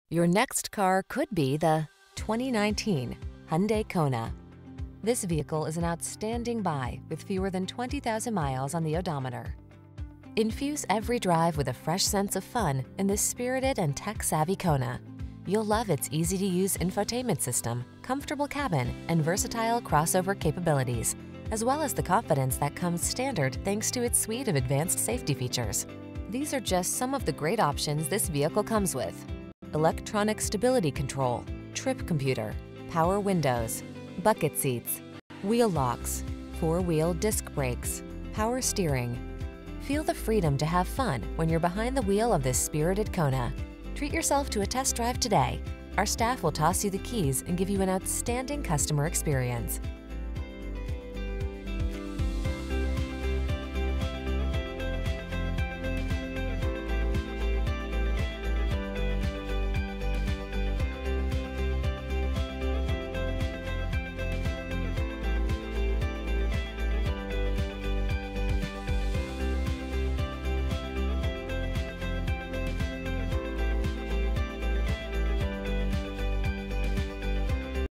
Your next car could be the 2019 Hyundai Kona. This vehicle is an outstanding buy with fewer than 20,000 miles on the odometer. Infuse every drive with a fresh sense of fun in this spirited and tech-savvy Kona. You'll love its easy-to-use infotainment system, comfortable cabin, and versatile crossover capabilities, as well as the confidence that comes standard thanks to its suite of advanced safety features. These are just some of the great options this vehicle comes with: electronic stability control, trip computer, power windows, bucket seats, wheel locks, four-wheel disc brakes, power steering. Feel the freedom to have fun when you're behind the wheel of this spirited Kona. Treat yourself to a test drive today. Our staff will toss you the keys and give you an outstanding customer experience.